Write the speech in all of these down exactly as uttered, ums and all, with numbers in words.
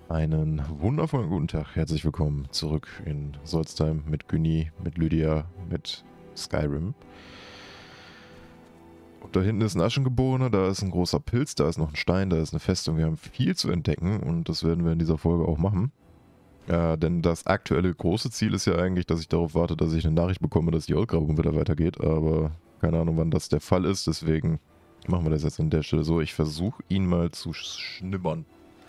Einen wundervollen guten Tag, herzlich willkommen zurück in Solstheim mit Günni, mit Lydia, mit Skyrim. Und da hinten ist ein Aschengeborener, da ist ein großer Pilz, da ist noch ein Stein, da ist eine Festung. Wir haben viel zu entdecken und das werden wir in dieser Folge auch machen. Äh, denn das aktuelle große Ziel ist ja eigentlich, dass ich darauf warte, dass ich eine Nachricht bekomme, dass die Ausgrabung wieder weitergeht. Aber keine Ahnung, wann das der Fall ist, deswegen machen wir das jetzt an der Stelle so. Ich versuche ihn mal zu schnibbern.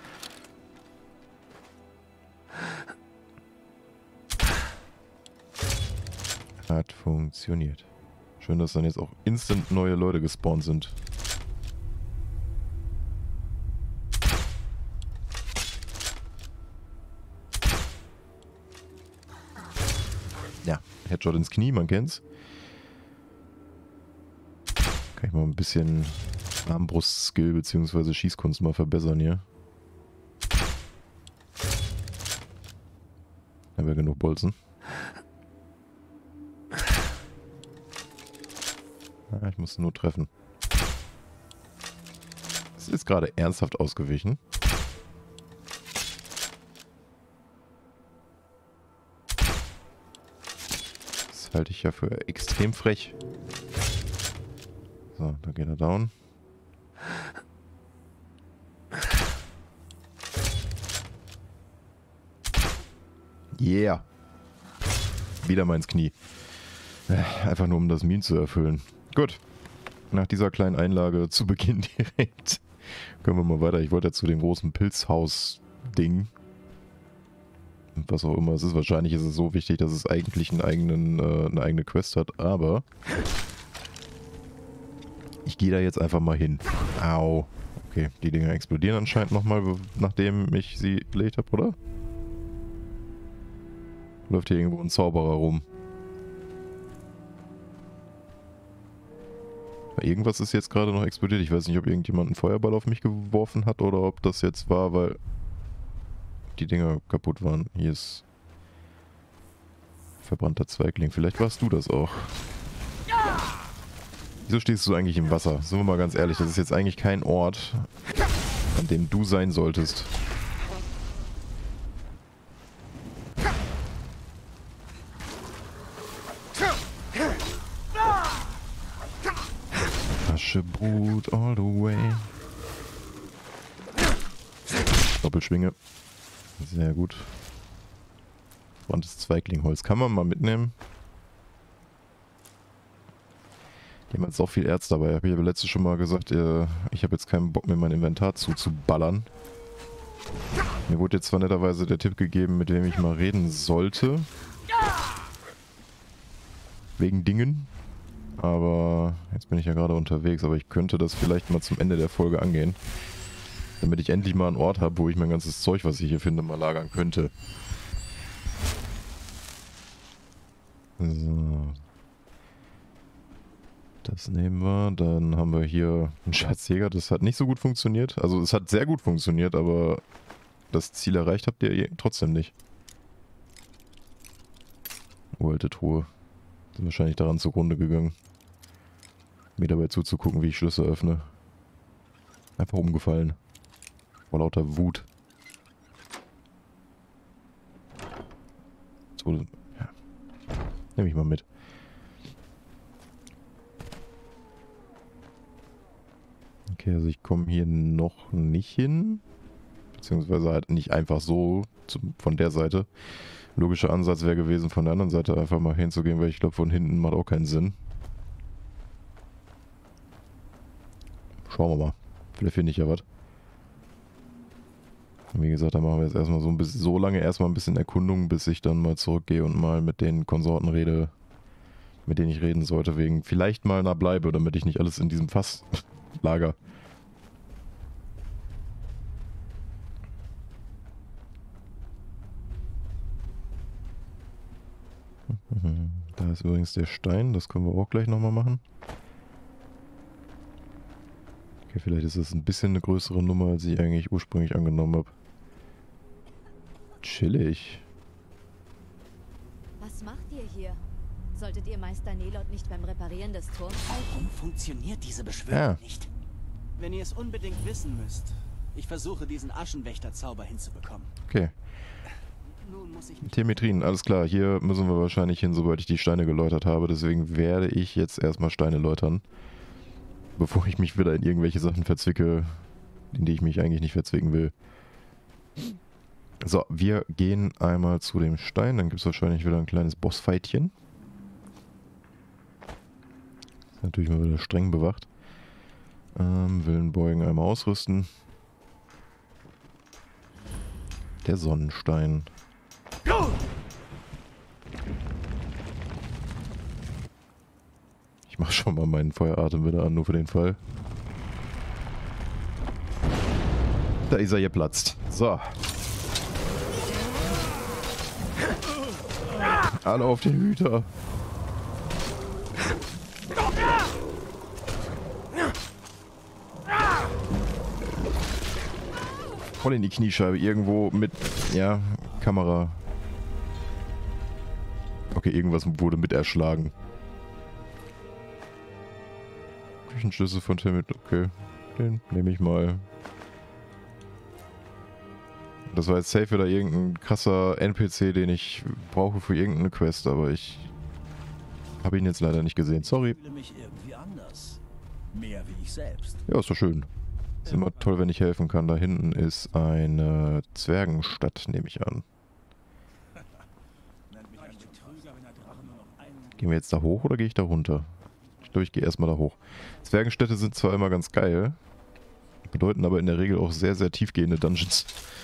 Hat funktioniert. Schön, dass dann jetzt auch instant neue Leute gespawnt sind. Ja, Headshot ins Knie, man kennt's. Kann ich mal ein bisschen Armbrust-Skill bzw. Schießkunst mal verbessern hier. Haben wir genug Bolzen. Ja, ich muss nur treffen. Es ist gerade ernsthaft ausgewichen. Das halte ich ja für extrem frech. So, da geht er down. Yeah. Wieder mal ins Knie. Einfach nur, um das Meme zu erfüllen. Gut. Nach dieser kleinen Einlage zu Beginn direkt können wir mal weiter. Ich wollte ja zu dem großen Pilzhaus-Ding. Was auch immer es ist. Wahrscheinlich ist es so wichtig, dass es eigentlich einen eigenen, äh, eine eigene Quest hat. Aber ich gehe da jetzt einfach mal hin. Au. Okay, die Dinger explodieren anscheinend nochmal, nachdem ich sie gelegt habe, oder? Läuft hier irgendwo ein Zauberer rum. Irgendwas ist jetzt gerade noch explodiert. Ich weiß nicht, ob irgendjemand einen Feuerball auf mich geworfen hat oder ob das jetzt war, weil die Dinger kaputt waren. Hier ist verbrannter Zweigling. Vielleicht warst du das auch. Wieso stehst du eigentlich im Wasser? Sind wir mal ganz ehrlich, das ist jetzt eigentlich kein Ort, an dem du sein solltest. Aschebrut all the way. Doppelschwinge. Sehr gut. Branntes Zweiglingholz. Kann man mal mitnehmen. Die haben jetzt auch viel Erz dabei. Habe ich aber letztes schon mal gesagt, ich habe jetzt keinen Bock mehr, mein Inventar zuzuballern. Mir wurde jetzt zwar netterweise der Tipp gegeben, mit wem ich mal reden sollte. Wegen Dingen. Aber jetzt bin ich ja gerade unterwegs, aber ich könnte das vielleicht mal zum Ende der Folge angehen. Damit ich endlich mal einen Ort habe, wo ich mein ganzes Zeug, was ich hier finde, mal lagern könnte. So. Das nehmen wir. Dann haben wir hier einen Schatzjäger. Das hat nicht so gut funktioniert. Also es hat sehr gut funktioniert, aber das Ziel erreicht habt ihr trotzdem nicht. Uralte Truhe. Sind wahrscheinlich daran zugrunde gegangen. Mir dabei zuzugucken, wie ich Schlüssel öffne. Einfach umgefallen. Vor lauter Wut. So, ja. Nehme ich mal mit. Okay, also ich komme hier noch nicht hin. Beziehungsweise halt nicht einfach so zum, von der Seite. Logischer Ansatz wäre gewesen, von der anderen Seite einfach mal hinzugehen, weil ich glaube, von hinten macht auch keinen Sinn. Schauen wir mal. Vielleicht finde ich ja was. Wie gesagt, dann machen wir jetzt erstmal so ein bisschen, so lange erstmal ein bisschen Erkundung, bis ich dann mal zurückgehe und mal mit den Konsorten rede, mit denen ich reden sollte, wegen vielleicht mal nah bleibe, damit ich nicht alles in diesem Fass lager. Da ist übrigens der Stein, das können wir auch gleich nochmal machen. Okay, vielleicht ist das ein bisschen eine größere Nummer, als ich eigentlich ursprünglich angenommen habe. Chillig. Was macht ihr hier? Solltet ihr Meister Nelot nicht beim Reparieren des Turms helfen? Warum funktioniert diese Beschwörung Ja. nicht? Wenn ihr es unbedingt wissen müsst, Ich versuche, diesen Aschenwächter-Zauber hinzubekommen. Okay. Nun muss ich mich... Telemetrien, alles klar. Hier müssen wir wahrscheinlich hin, sobald ich die Steine geläutert habe. Deswegen werde ich jetzt erstmal Steine läutern. Bevor ich mich wieder in irgendwelche Sachen verzwicke, in die ich mich eigentlich nicht verzwicken will. So, wir gehen einmal zu dem Stein. Dann gibt es wahrscheinlich wieder ein kleines Bossfightchen. Ist natürlich mal wieder streng bewacht. Ähm, Willenbeugen einmal ausrüsten. Der Sonnenstein. Ich mach schon mal meinen Feueratem wieder an, nur für den Fall. Da ist er geplatzt. So. Alle auf den Hüter. Voll in die Kniescheibe. Irgendwo mit, ja, Kamera. Okay, irgendwas wurde mit erschlagen. Küchenschlüssel von Timid. Okay, den nehme ich mal. Das war jetzt safe wieder irgendein krasser N P C, den ich brauche für irgendeine Quest, aber ich habe ihn jetzt leider nicht gesehen. Sorry. Ich fühle mich irgendwie anders. Mehr wie ich selbst. Ja, ist doch schön. Ist immer toll, wenn ich helfen kann. Da hinten ist eine Zwergenstadt, nehme ich an. Gehen wir jetzt da hoch oder gehe ich da runter? Ich glaube, ich gehe erstmal da hoch. Zwergenstädte sind zwar immer ganz geil, bedeuten aber in der Regel auch sehr, sehr tiefgehende Dungeons.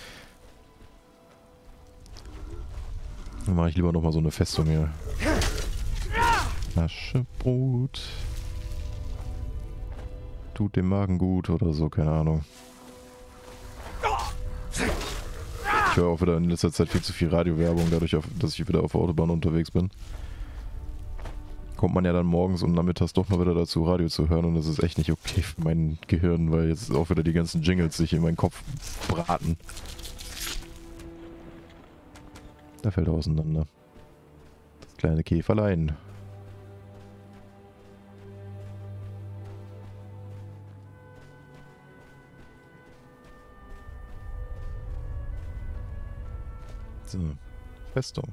Dann mache ich lieber nochmal so eine Festung hier. Aschebrot. Tut dem Magen gut oder so, keine Ahnung. Ich höre auch wieder in letzter Zeit viel zu viel Radiowerbung, dadurch, dass ich wieder auf der Autobahn unterwegs bin. Kommt man ja dann morgens und nachmittags doch mal wieder dazu, Radio zu hören, und das ist echt nicht okay für mein Gehirn, weil jetzt auch wieder die ganzen Jingles sich in meinen Kopf braten. Da fällt er auseinander. Das kleine Käferlein. So, Festung.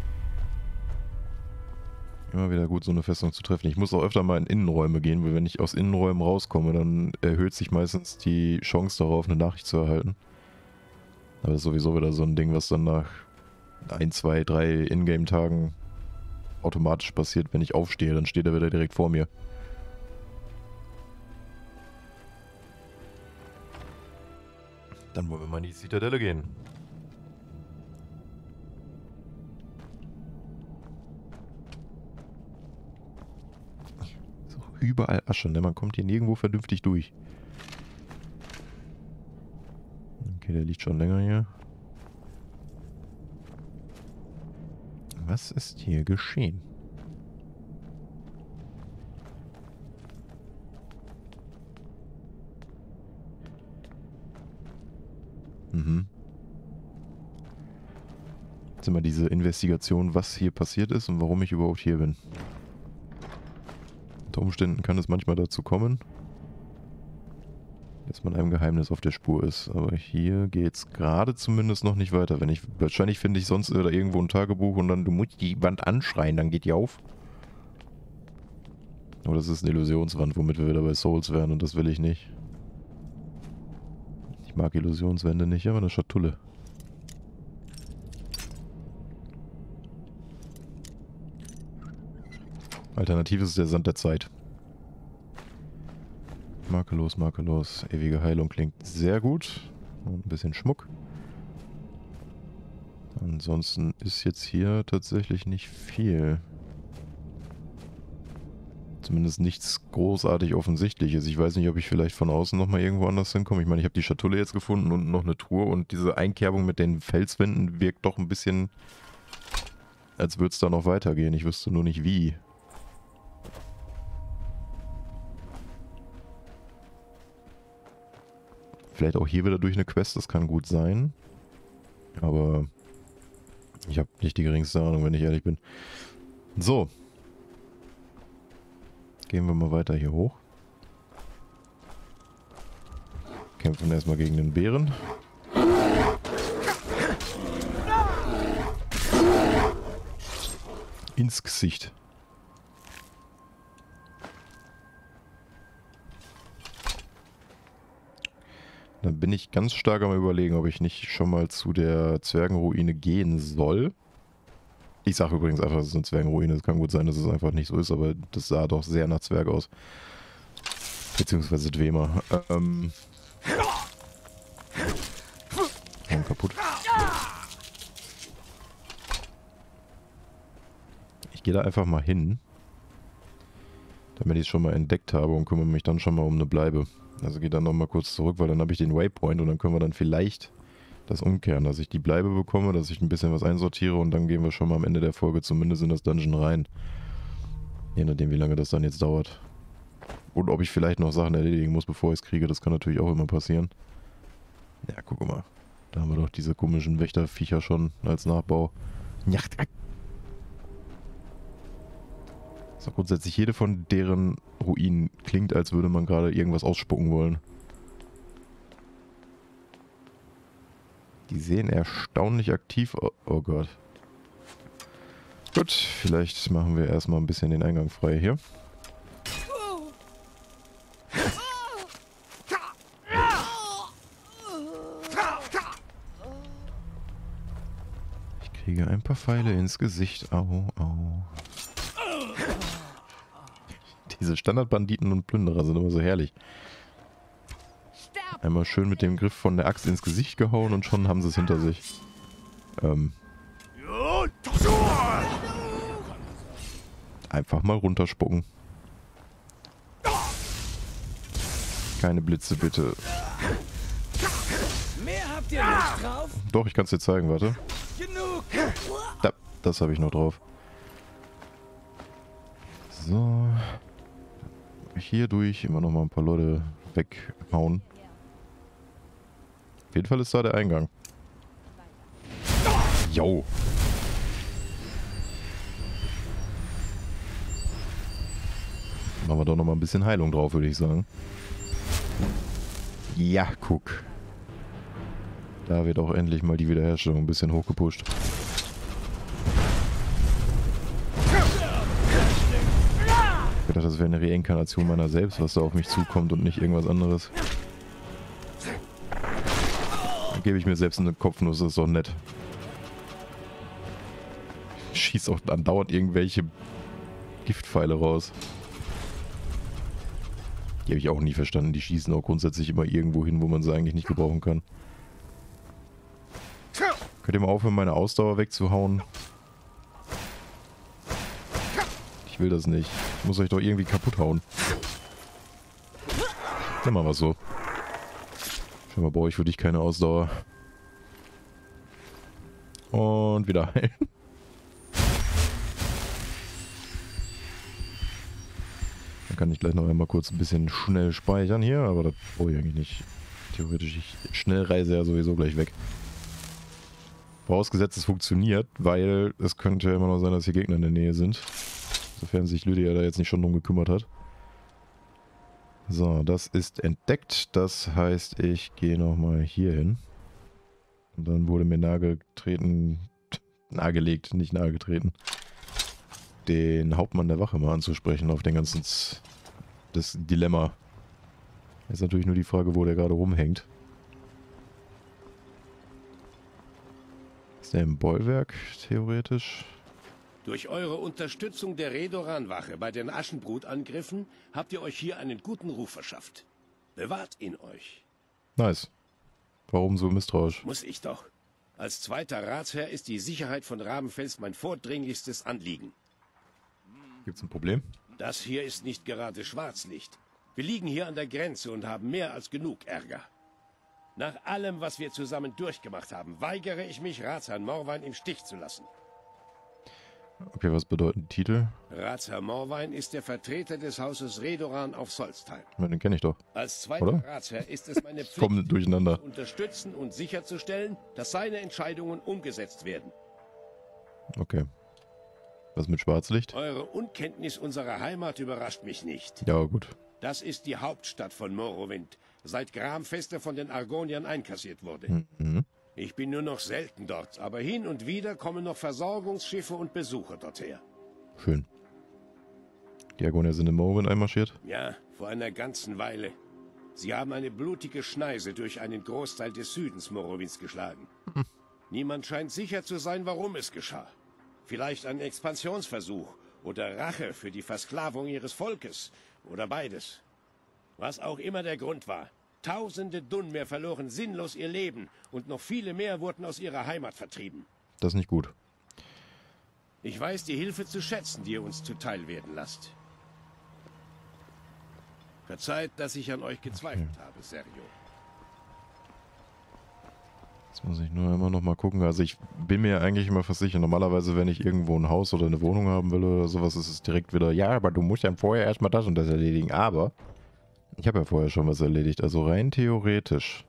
Immer wieder gut, so eine Festung zu treffen. Ich muss auch öfter mal in Innenräume gehen, weil wenn ich aus Innenräumen rauskomme, dann erhöht sich meistens die Chance darauf, eine Nachricht zu erhalten. Aber das ist sowieso wieder so ein Ding, was dann nach ein, zwei, drei Ingame-Tagen automatisch passiert. Wenn ich aufstehe, dann steht er wieder direkt vor mir. Dann wollen wir mal in die Zitadelle gehen. Ist auch überall Asche, ne? Man kommt hier nirgendwo vernünftig durch. Okay, der liegt schon länger hier. Was ist hier geschehen? Mhm. Jetzt immer diese Investigation, was hier passiert ist und warum ich überhaupt hier bin. Unter Umständen kann es manchmal dazu kommen, dass man einem Geheimnis auf der Spur ist. Aber hier geht's gerade zumindest noch nicht weiter. Wenn ich, wahrscheinlich finde ich sonst oder irgendwo ein Tagebuch und dann, du musst die Wand anschreien, dann geht die auf. Aber das ist eine Illusionswand, womit wir wieder bei Souls wären, und das will ich nicht. Ich mag Illusionswände nicht, aber eine Schatulle. Alternativ ist der Sand der Zeit. Makellos, makellos. Ewige Heilung klingt sehr gut. Und ein bisschen Schmuck. Ansonsten ist jetzt hier tatsächlich nicht viel. Zumindest nichts großartig Offensichtliches. Ich weiß nicht, ob ich vielleicht von außen nochmal irgendwo anders hinkomme. Ich meine, ich habe die Schatulle jetzt gefunden und noch eine Truhe. Und diese Einkerbung mit den Felswänden wirkt doch ein bisschen, als würde es da noch weitergehen. Ich wüsste nur nicht wie. Vielleicht auch hier wieder durch eine Quest, das kann gut sein. Aber ich habe nicht die geringste Ahnung, wenn ich ehrlich bin. So. Gehen wir mal weiter hier hoch. Kämpfen erstmal gegen den Bären. Ins Gesicht. Dann bin ich ganz stark am Überlegen, ob ich nicht schon mal zu der Zwergenruine gehen soll. Ich sage übrigens einfach, es ist eine Zwergenruine. Es kann gut sein, dass es einfach nicht so ist, aber das sah doch sehr nach Zwerg aus. Beziehungsweise Dwemer. Ähm. Und kaputt. Ich gehe da einfach mal hin. Damit ich es schon mal entdeckt habe und kümmere mich dann schon mal um eine Bleibe. Also gehe dann nochmal kurz zurück, weil dann habe ich den Waypoint und dann können wir dann vielleicht das umkehren, dass ich die Bleibe bekomme, dass ich ein bisschen was einsortiere und dann gehen wir schon mal am Ende der Folge zumindest in das Dungeon rein. Je nachdem, wie lange das dann jetzt dauert. Und ob ich vielleicht noch Sachen erledigen muss, bevor ich es kriege, das kann natürlich auch immer passieren. Ja, guck mal. Da haben wir doch diese komischen Wächterviecher schon als Nachbau. So, grundsätzlich jede von deren Ruinen klingt, als würde man gerade irgendwas ausspucken wollen. Die sehen erstaunlich aktiv aus. Oh Gott. Gut, vielleicht machen wir erstmal ein bisschen den Eingang frei hier. Ich kriege ein paar Pfeile ins Gesicht. Au, au. Diese Standardbanditen und Plünderer sind immer so herrlich. Einmal schön mit dem Griff von der Axt ins Gesicht gehauen und schon haben sie es hinter sich. Ähm. Einfach mal runterspucken. Keine Blitze, bitte. Mehr habt ihr nicht drauf? Doch, ich kann es dir zeigen, warte. Genug. Da, das habe ich noch drauf. So. Hier durch immer noch mal ein paar Leute weghauen. Auf jeden Fall ist da der Eingang. Jo. Machen wir doch noch mal ein bisschen Heilung drauf, würde ich sagen. Ja, guck. Da wird auch endlich mal die Wiederherstellung ein bisschen hochgepusht. Ich dachte, das wäre eine Reinkarnation meiner selbst, was da auf mich zukommt und nicht irgendwas anderes. Dann gebe ich mir selbst eine Kopfnuss, das ist doch nett. Ich schieß auch andauernd irgendwelche Giftpfeile raus. Die habe ich auch nie verstanden. Die schießen auch grundsätzlich immer irgendwo hin, wo man sie eigentlich nicht gebrauchen kann. Könnt ihr mal aufhören, meine Ausdauer wegzuhauen? Ich will das nicht. Ich muss euch doch irgendwie kaputt hauen. Dann machen wir es so. Schon mal brauche ich für dich keine Ausdauer. Und wieder heilen. Dann kann ich gleich noch einmal kurz ein bisschen schnell speichern hier, aber das brauche ich eigentlich nicht. Theoretisch, ich Schnellreise ja sowieso gleich weg. Vorausgesetzt, es funktioniert, weil es könnte ja immer noch sein, dass hier Gegner in der Nähe sind. Sofern sich Lydia da jetzt nicht schon drum gekümmert hat. So, das ist entdeckt. Das heißt, ich gehe nochmal hier hin. Und dann wurde mir nahegetreten, nahegelegt, nicht nahegetreten, den Hauptmann der Wache mal anzusprechen auf den ganzen Z das Dilemma. Jetzt natürlich nur die Frage, wo der gerade rumhängt. Ist der im Bollwerk, theoretisch? Durch eure Unterstützung der Redoran-Wache bei den Aschenbrutangriffen habt ihr euch hier einen guten Ruf verschafft. Bewahrt ihn euch. Nice. Warum so misstrauisch? Muss ich doch. Als zweiter Ratsherr ist die Sicherheit von Rabenfels mein vordringlichstes Anliegen. Gibt's ein Problem? Das hier ist nicht gerade Schwarzlicht. Wir liegen hier an der Grenze und haben mehr als genug Ärger. Nach allem, was wir zusammen durchgemacht haben, weigere ich mich, Ratsherrn Morwein im Stich zu lassen. Okay, was bedeuten die Titel? Ratsherr Morwein ist der Vertreter des Hauses Redoran auf Solstheim. Ja, den kenne ich doch. Als zweiter Oder? Ratsherr ist es meine Pflicht, Kommen durcheinander. zu unterstützen und sicherzustellen, dass seine Entscheidungen umgesetzt werden. Okay. Was mit Schwarzlicht? Eure Unkenntnis unserer Heimat überrascht mich nicht. Ja, gut. Das ist die Hauptstadt von Morrowind. seit Gramfeste von den Argoniern einkassiert wurde. Mhm. Ich bin nur noch selten dort, aber hin und wieder kommen noch Versorgungsschiffe und Besucher dorthin. Schön. Die Argonier sind in Morrowind einmarschiert. Ja, vor einer ganzen Weile. Sie haben eine blutige Schneise durch einen Großteil des Südens Morrowinds geschlagen. Hm. Niemand scheint sicher zu sein, warum es geschah. Vielleicht ein Expansionsversuch oder Rache für die Versklavung ihres Volkes oder beides. Was auch immer der Grund war. Tausende Dunmer verloren sinnlos ihr Leben und noch viele mehr wurden aus ihrer Heimat vertrieben. Das ist nicht gut. Ich weiß die Hilfe zu schätzen, die ihr uns zuteil werden lasst. Verzeiht, dass ich an euch gezweifelt okay. habe, Sergio. Jetzt muss ich nur immer noch mal gucken. Also ich bin mir eigentlich immer fast sicher, normalerweise, wenn ich irgendwo ein Haus oder eine Wohnung haben will oder sowas, ist es direkt wieder, ja, aber du musst ja vorher erstmal das und das erledigen. Aber ich habe ja vorher schon was erledigt, also rein theoretisch.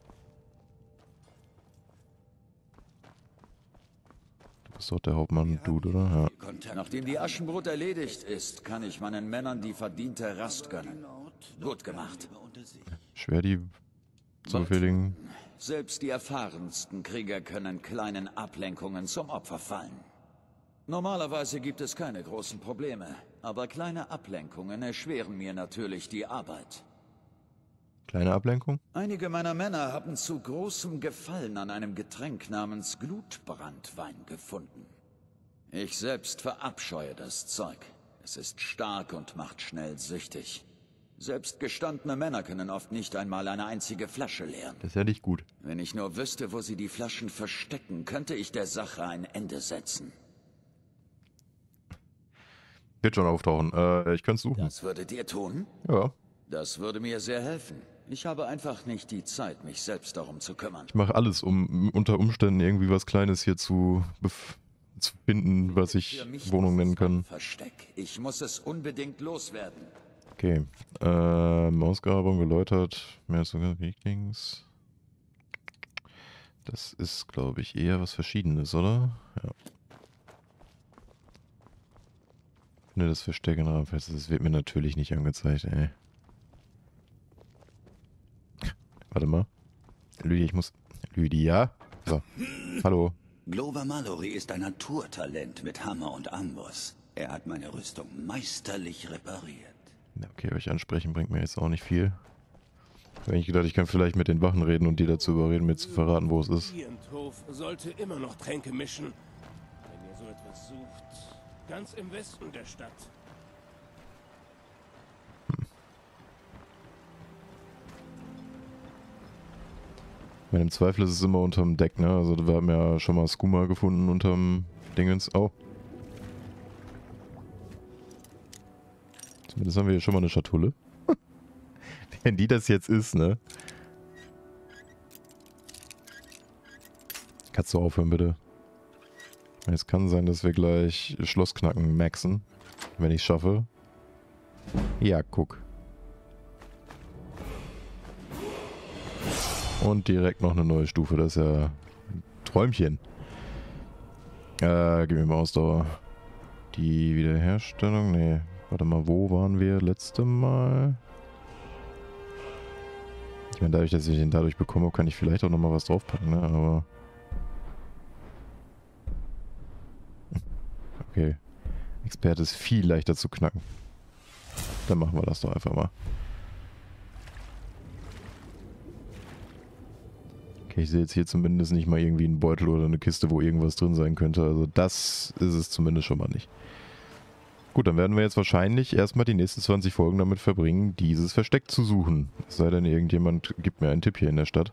Du bist doch der Hauptmann-Dude, oder? Ja. Nachdem die Aschenbrut erledigt ist, kann ich meinen Männern die verdiente Rast gönnen. Gut gemacht. Schwer die zu befehligen. Selbst die erfahrensten Krieger können kleinen Ablenkungen zum Opfer fallen. Normalerweise gibt es keine großen Probleme, aber kleine Ablenkungen erschweren mir natürlich die Arbeit. Kleine Ablenkung? Einige meiner Männer haben zu großem Gefallen an einem Getränk namens Glutbrandwein gefunden. Ich selbst verabscheue das Zeug. Es ist stark und macht schnell süchtig. Selbst gestandene Männer können oft nicht einmal eine einzige Flasche leeren. Das ist ja nicht gut. Wenn ich nur wüsste, wo sie die Flaschen verstecken, könnte ich der Sache ein Ende setzen. Wird schon auftauchen. Äh, ich könnte es suchen. Das würdet ihr tun? Ja. Das würde mir sehr helfen. Ich habe einfach nicht die Zeit, mich selbst darum zu kümmern. Ich mache alles, um unter Umständen irgendwie was Kleines hier zu, zu finden, was ich Wohnung nennen kann. Versteck. Ich muss es unbedingt loswerden. Okay. Ähm, Ausgrabung geläutert. Mehr sogar Vikings. Das ist, glaube ich, eher was Verschiedenes, oder? Ja. Ne, das Versteck in Rahmenfest, das wird mir natürlich nicht angezeigt, ey. Warte mal. Lydia, ich muss... Lydia? So. Hallo. Glover Mallory ist ein Naturtalent mit Hammer und Amboss. Er hat meine Rüstung meisterlich repariert. Okay, euch ansprechen bringt mir jetzt auch nicht viel. Ich habe eigentlich gedacht, ich kann vielleicht mit den Wachen reden und die dazu überreden, mir zu verraten, wo es ist. Hof sollte immer noch Tränke mischen. Wenn ihr so etwas sucht, ganz im Westen der Stadt. Hm. Wenn im Zweifel ist es immer unterm Deck, ne? Also wir haben ja schon mal Skooma gefunden unterm Dingens. Oh. Zumindest haben wir hier schon mal eine Schatulle. Wenn die das jetzt ist, ne? Kannst du aufhören, bitte? Es kann sein, dass wir gleich Schlossknacken maxen. Wenn ich es schaffe. Ja, guck. Und direkt noch eine neue Stufe. Das ist ja ein Träumchen. Äh, gib mir mal Ausdauer. Die Wiederherstellung, nee. Warte mal, wo waren wir letzte Mal? Ich meine, dadurch, dass ich den dadurch bekomme, kann ich vielleicht auch nochmal was draufpacken, ne? Aber... Okay. Experte ist viel leichter zu knacken. Dann machen wir das doch einfach mal. Okay, ich sehe jetzt hier zumindest nicht mal irgendwie einen Beutel oder eine Kiste, wo irgendwas drin sein könnte. Also das ist es zumindest schon mal nicht. Gut, dann werden wir jetzt wahrscheinlich erstmal die nächsten zwanzig Folgen damit verbringen, dieses Versteck zu suchen. Es sei denn, irgendjemand gibt mir einen Tipp hier in der Stadt.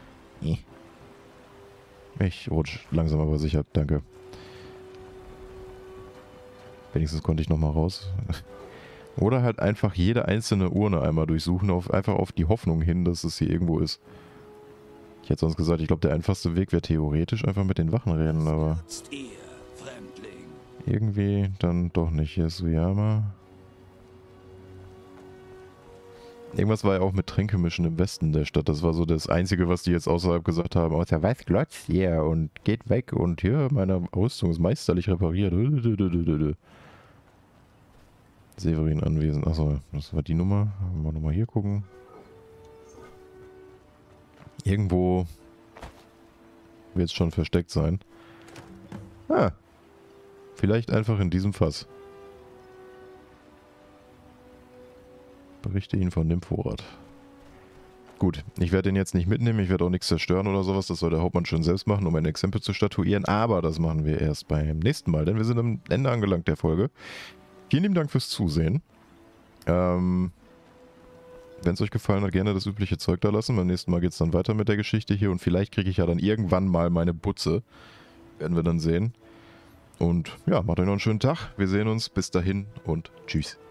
Ich rutsche langsam aber sicher, danke. Wenigstens konnte ich nochmal raus. Oder halt einfach jede einzelne Urne einmal durchsuchen, auf, einfach auf die Hoffnung hin, dass es hier irgendwo ist. Ich hätte sonst gesagt, ich glaube, der einfachste Weg wäre theoretisch einfach mit den Wachen reden, aber... Irgendwie dann doch nicht. Hier ist Suyama. Irgendwas war ja auch mit Tränkemischen im Westen der Stadt. Das war so das Einzige, was die jetzt außerhalb gesagt haben. Oh, der weiß Glotz, ja, yeah, und geht weg und hier, meine Rüstung ist meisterlich repariert. Severin anwesend. Achso, das war die Nummer. Wollen wir nochmal hier gucken. Irgendwo wird es schon versteckt sein. Ah. Vielleicht einfach in diesem Fass. Berichte ihn von dem Vorrat. Gut, ich werde den jetzt nicht mitnehmen, ich werde auch nichts zerstören oder sowas, das soll der Hauptmann schön selbst machen, um ein Exempel zu statuieren, aber das machen wir erst beim nächsten Mal, denn wir sind am Ende angelangt der Folge. Vielen lieben Dank fürs Zusehen. Ähm, wenn es euch gefallen hat, gerne das übliche Zeug da lassen, beim nächsten Mal geht es dann weiter mit der Geschichte hier und vielleicht kriege ich ja dann irgendwann mal meine Butze, werden wir dann sehen. Und ja, macht euch noch einen schönen Tag, wir sehen uns, bis dahin und tschüss.